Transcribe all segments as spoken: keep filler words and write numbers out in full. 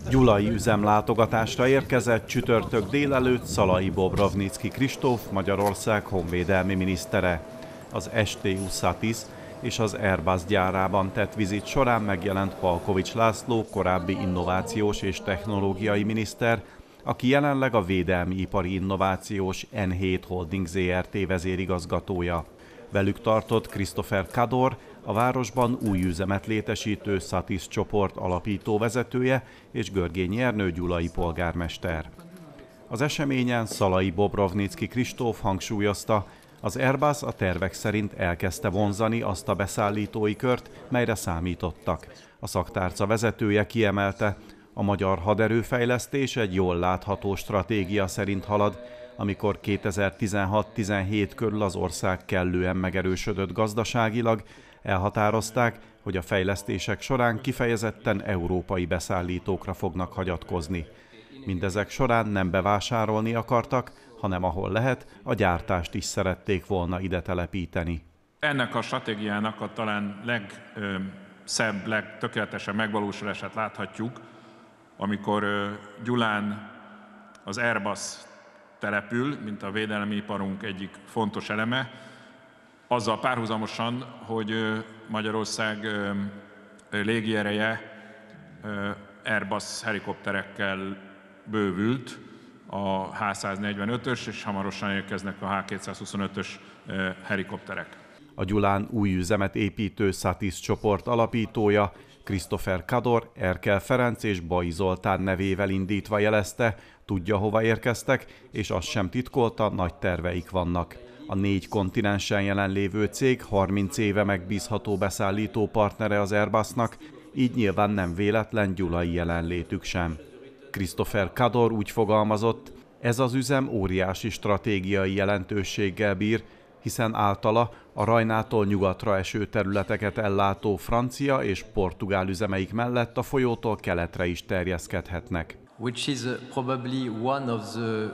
Gyulai üzemlátogatásra érkezett csütörtök délelőtt Szalai Bobrovnicki Kristóf, Magyarország honvédelmi minisztere. Az es té u Satis és az Airbus gyárában tett vizit során megjelent Palkovics László, korábbi innovációs és technológiai miniszter, aki jelenleg a Védelmi Ipari Innovációs en hét Holding zé er té vezérigazgatója. Velük tartott Christopher Kador, a városban új üzemet létesítő Satis csoport alapító vezetője és Görgényi Ernő gyulai polgármester. Az eseményen Szalai Bobrovnicki Kristóf hangsúlyozta, az Airbus a tervek szerint elkezdte vonzani azt a beszállítói kört, melyre számítottak. A szaktárca vezetője kiemelte, a magyar haderőfejlesztés egy jól látható stratégia szerint halad, amikor kétezer-tizenhat-tizenhét körül az ország kellően megerősödött gazdaságilag, elhatározták, hogy a fejlesztések során kifejezetten európai beszállítókra fognak hagyatkozni. Mindezek során nem bevásárolni akartak, hanem ahol lehet, a gyártást is szerették volna ide telepíteni. Ennek a stratégiának a talán legszebb, legtökéletesebb megvalósulását láthatjuk, amikor Gyulán az Airbus települ, mint a védelmi iparunk egyik fontos eleme, azzal párhuzamosan, hogy Magyarország légiereje Airbus helikopterekkel bővült, a há száznegyvenötös, és hamarosan érkeznek a há kétszázhuszonötös helikopterek. A Gyulán új üzemet építő Satis csoport alapítója, Christopher Kador, Erkel Ferenc és Bai Zoltán nevével indítva jelezte, tudja, hova érkeztek, és azt sem titkolta, nagy terveik vannak. A négy kontinensen jelenlévő cég harminc éve megbízható beszállító partnere az Airbusnak, így nyilván nem véletlen gyulai jelenlétük sem. Christopher Kador úgy fogalmazott, ez az üzem óriási stratégiai jelentőséggel bír, hiszen általa a Rajnától nyugatra eső területeket ellátó francia és portugál üzemeik mellett a folyótól keletre is terjeszkedhetnek. Which is probably one of the uh,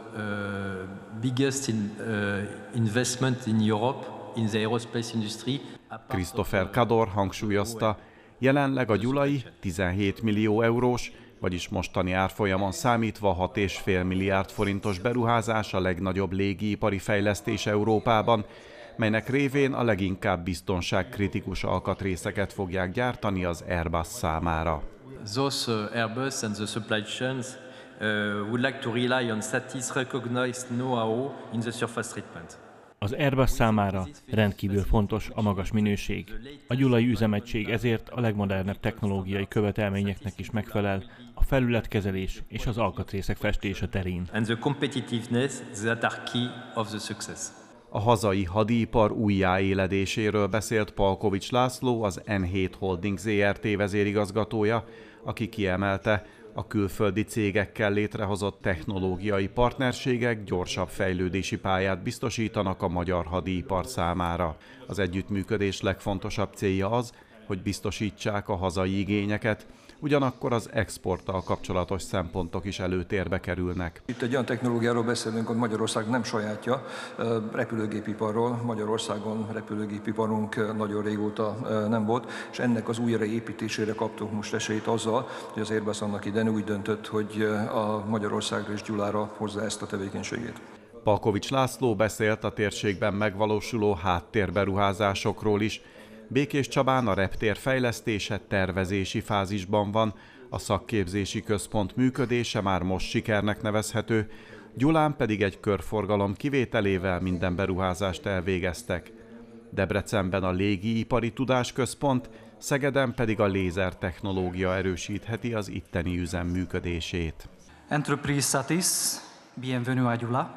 biggest in, uh, investment in Europe in the aerospace industry. Christopher Kador hangsúlyozta, jelenleg a gyulai tizenhét millió eurós, vagyis mostani árfolyamon számítva hat egész öt milliárd forintos beruházás a legnagyobb légiipari fejlesztés Európában, melynek révén a leginkább biztonságkritikus alkatrészeket fogják gyártani az Airbus számára. Those uh, Airbus and the supply chains uh, would like to rely on Satis recognized know-how in the surface treatment. Az Airbus számára rendkívül fontos a magas minőség. A gyulai üzemegység ezért a legmodernebb technológiai követelményeknek is megfelel a felületkezelés és az alkatrészek festése terén. And the competitiveness that are key of the success. A hazai hadipar újjáéledéséről beszélt Palkovics László, az en hét Holding zé er té vezérigazgatója, aki kiemelte, a külföldi cégekkel létrehozott technológiai partnerségek gyorsabb fejlődési pályát biztosítanak a magyar hadipar számára. Az együttműködés legfontosabb célja az, hogy biztosítsák a hazai igényeket, ugyanakkor az exporttal kapcsolatos szempontok is előtérbe kerülnek. Itt egy olyan technológiáról beszélünk, hogy Magyarország nem sajátja, repülőgépiparról. Magyarországon repülőgépiparunk nagyon régóta nem volt, és ennek az újraépítésére kaptunk most esélyt azzal, hogy az Airbus annak idején úgy döntött, hogy a Magyarországra és Gyulára hozza ezt a tevékenységét. Palkovics László beszélt a térségben megvalósuló háttérberuházásokról is. Békés Csabán a reptér fejlesztése tervezési fázisban van, a szakképzési központ működése már most sikernek nevezhető, Gyulán pedig egy körforgalom kivételével minden beruházást elvégeztek. Debrecenben a légiipari tudásközpont, Szegeden pedig a lézertechnológia erősítheti az itteni üzem működését. Entreprise Satis, bienvenue à Gyula.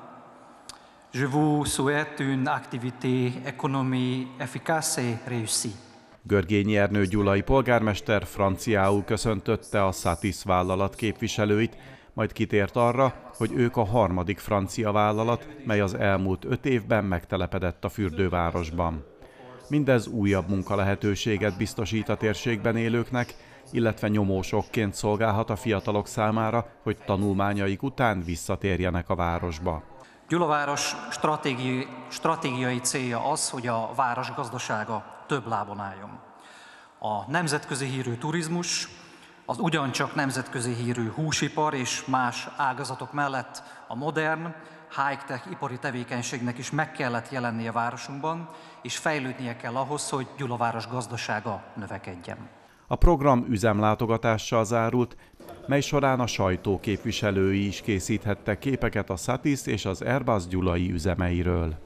Je vous souhaite une activité économique efficace et réussie. Görgényi Ernő gyulai polgármester franciául köszöntötte a Satis vállalat képviselőit, majd kitért arra, hogy ők a harmadik francia vállalat, mely az elmúlt öt évben megtelepedett a fürdővárosban. Mindez újabb munkalehetőséget biztosít a térségben élőknek, illetve nyomósokként szolgálhat a fiatalok számára, hogy tanulmányaik után visszatérjenek a városba. Gyula város stratégiai, stratégiai célja az, hogy a város gazdasága több lábon álljon. A nemzetközi hírű turizmus, Az ugyancsak nemzetközi hírű húsipar és más ágazatok mellett a modern, high-tech ipari tevékenységnek is meg kellett jelennie városunkban, és fejlődnie kell ahhoz, hogy Gyulaváros gazdasága növekedjen. A program üzemlátogatással zárult, mely során a sajtó képviselői is készíthettek képeket a Satis és az Airbus gyulai üzemeiről.